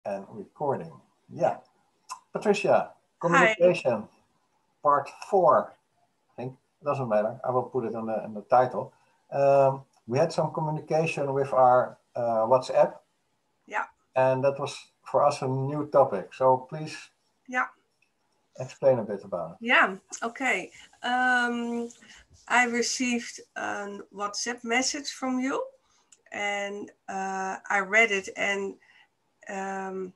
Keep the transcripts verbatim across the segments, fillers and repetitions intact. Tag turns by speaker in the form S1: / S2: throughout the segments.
S1: and recording. Yeah. Patricia,
S2: Hi.
S1: communication, part four. I think it doesn't matter. I will put it on the, in the title. Um, we had some communication with our uh, WhatsApp.
S2: Yeah.
S1: And that was for us a new topic. So please
S2: Yeah.
S1: explain a bit about it.
S2: Yeah. Okay. Um, I received a WhatsApp message from you, and uh, I read it, and um,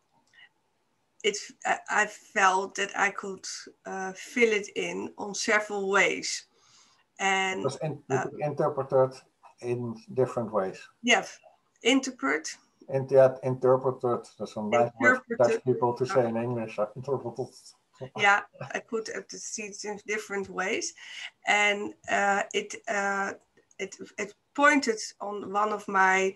S2: it I, I felt that I could uh, fill it in on several ways, and
S1: Because in, you
S2: uh,
S1: could interpret it in different ways.
S2: yeah, interpret.
S1: And yet interpreted, there's some nice words for
S2: Interpreted.
S1: Dutch people to say in English, uh, interpreted.
S2: Yeah, I could uh, see it in different ways, and uh, it uh, it it pointed on one of my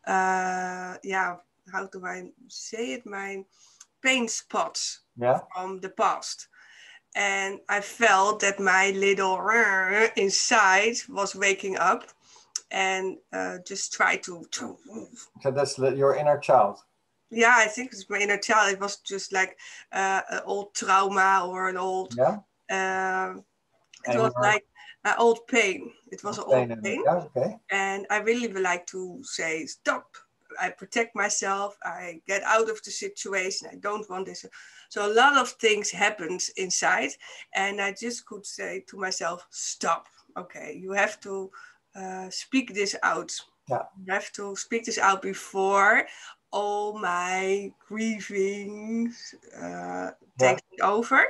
S2: uh, yeah, how do I say it, my pain spots
S1: Yeah.
S2: from the past, and I felt that my little uh, inside was waking up, and uh, just try to, to
S1: So that's your inner child.
S2: yeah, I think it's my inner child. It was just like uh, an old trauma or an old
S1: Yeah.
S2: uh, it
S1: And
S2: was like an old pain. It was an old
S1: pain.
S2: pain.
S1: Yeah, okay.
S2: And I really would like to say, stop. I protect myself. I get out of the situation. I don't want this. So a lot of things happened inside. And I just could say to myself, stop. Okay, you have to uh, speak this out.
S1: Yeah.
S2: You have to speak this out before all my grieving uh, takes
S1: Yeah.
S2: over.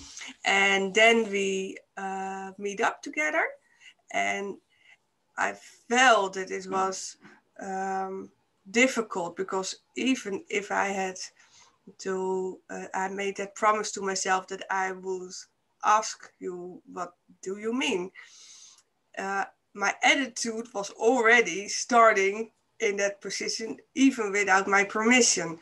S2: And then we uh, meet up together, and I felt that it was um, difficult, because even if I had to, uh, I made that promise to myself that I would ask you, what do you mean? Uh, my attitude was already starting in that position, even without my permission.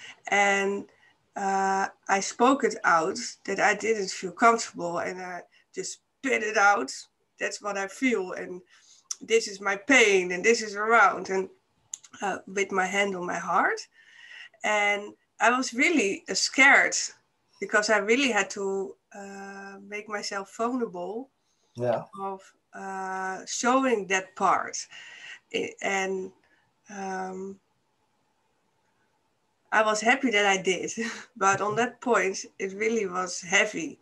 S2: And uh, I spoke it out that I didn't feel comfortable, and I just spit it out. That's what I feel, and this is my pain, and this is around, and uh, with my hand on my heart. And I was really uh, scared, because I really had to uh, make myself vulnerable.
S1: Yeah.
S2: Of uh, showing that part, and um, I was happy that I did, but on that point, it really was heavy.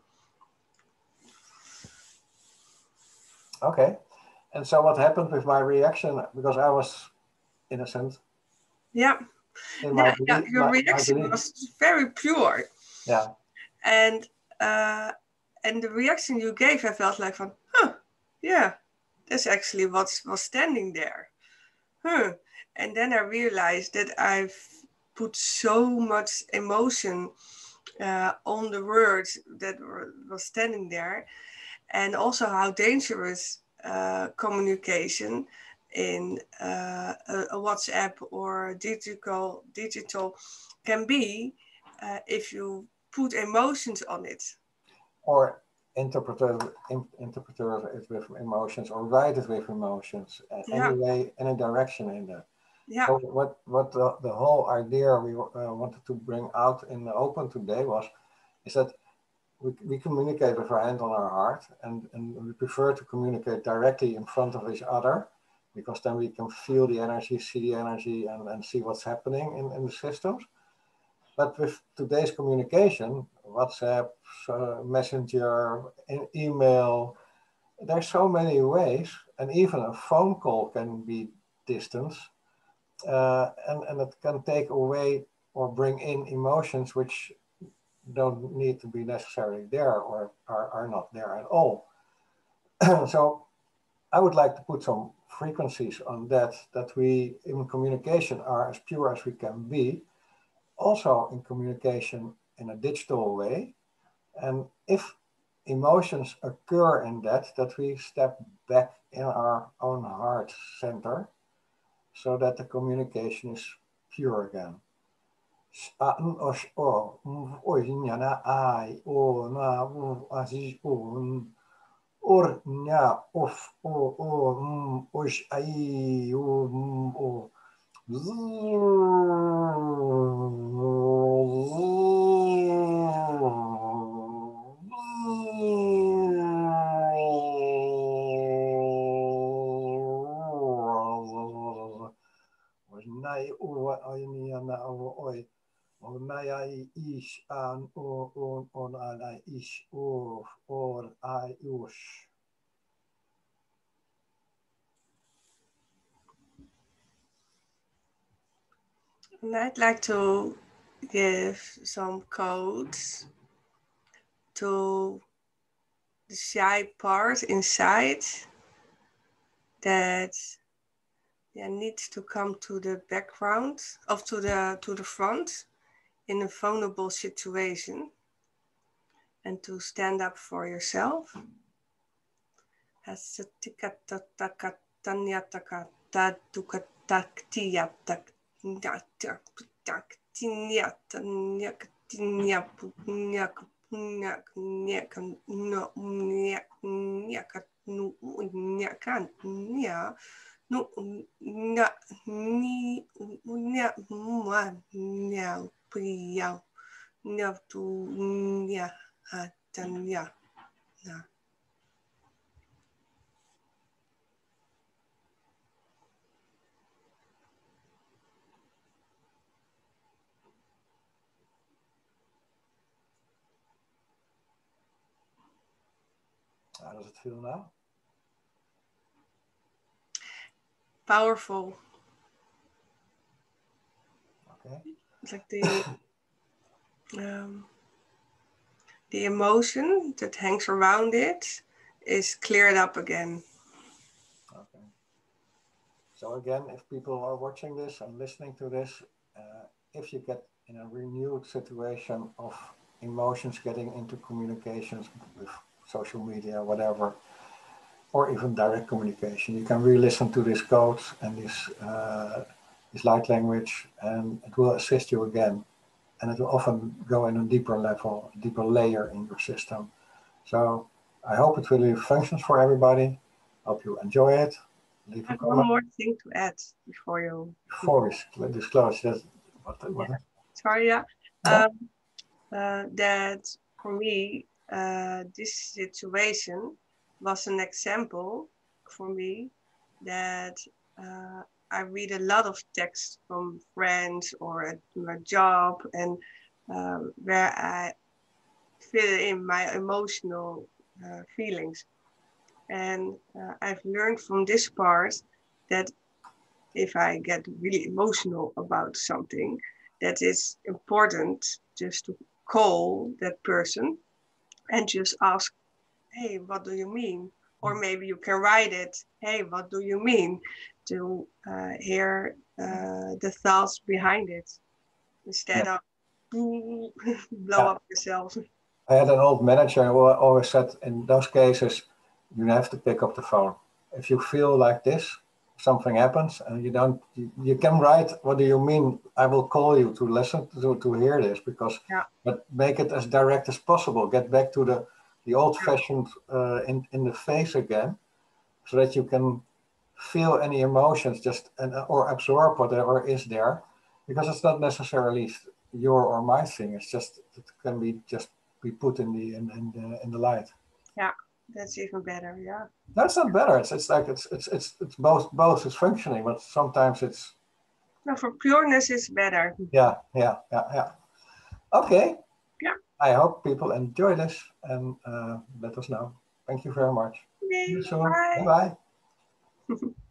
S1: Okay. And so what happened with my reaction? Because I was innocent.
S2: Yeah,
S1: In
S2: yeah,
S1: my
S2: yeah.
S1: belief,
S2: Your
S1: my, my
S2: reaction
S1: belief.
S2: was very pure,
S1: Yeah.
S2: and uh, and the reaction you gave, I felt like, from, huh, yeah, that's actually what was standing there, huh. And then I realized that I've put so much emotion uh, on the words that were was standing there, and also how dangerous uh, communication in uh, a, a WhatsApp or digital digital can be uh, if you put emotions on it.
S1: Or interpreter, in, interpreter it with emotions, or write it with emotions.
S2: Yeah.
S1: Anyway, any direction in that.
S2: Yeah.
S1: So what what the, the whole idea we uh, wanted to bring out in the open today was, is that we, we communicate with our hand on our heart, and, and we prefer to communicate directly in front of each other, because then we can feel the energy, see the energy, and, and see what's happening in, in the systems. But with today's communication, WhatsApp, uh, Messenger, email, there's so many ways, and even a phone call can be distance, uh, and, and it can take away or bring in emotions which don't need to be necessarily there, or are, are not there at all. So I would like to put some frequencies on that, that we in communication are as pure as we can be, also in communication in a digital way. And if emotions occur in that, that we step back in our own heart center, so that the communication is pure again. Or nya of o o osh ai o o Onaya ish an o on on an ish or or I ush.
S2: And I'd like to give some codes to the shy part inside that yeah, needs to come to the background of to the to the front in a vulnerable situation and to stand up for yourself.
S1: How does it feel now?
S2: Powerful.
S1: Okay.
S2: It's like the um, the emotion that hangs around it is cleared up again.
S1: Okay. So again, if people are watching this and listening to this, uh, if you get in a renewed situation of emotions getting into communications with social media, whatever, or even direct communication, you can re-listen to this code and this uh, this light language, and it will assist you again. And it will often go in a deeper level, a deeper layer in your system. So I hope it really functions for everybody. Hope you enjoy it. Leave
S2: I
S1: a
S2: have one
S1: comment.
S2: more thing to add before you.
S1: Before we disclose that, what, what?
S2: Yeah. Sorry, yeah.
S1: Yeah.
S2: Um, uh, that for me, uh, this situation was an example for me that uh, I read a lot of text from friends or at my job, and uh, where I fill in my emotional uh, feelings. And uh, I've learned from this part that if I get really emotional about something, that it's important just to call that person and just ask, hey, what do you mean? Or maybe you can write it, hey, what do you mean? To uh, hear uh, the thoughts behind it instead
S1: Yeah.
S2: of blow
S1: Yeah.
S2: up yourself.
S1: I had an old manager who always said, in those cases, you have to pick up the phone. If you feel like this, something happens, and you don't, you, you can write, what do you mean? I will call you to listen to, to hear this, because,
S2: Yeah.
S1: but make it as direct as possible. Get back to the, the old fashioned uh, in, in the face again, so that you can feel any emotions just and or absorb whatever is there, because it's not necessarily your or my thing. It's just, it can be just be put in the in, in the in the light.
S2: Yeah, that's even better. Yeah.
S1: That's not better. It's it's like it's it's it's it's both both is functioning, but sometimes it's
S2: No, for pureness is better.
S1: yeah yeah yeah yeah. Okay.
S2: Yeah.
S1: I hope people enjoy this and uh, let us know. Thank you very much. See
S2: Okay,
S1: you soon.
S2: bye.
S1: Bye bye.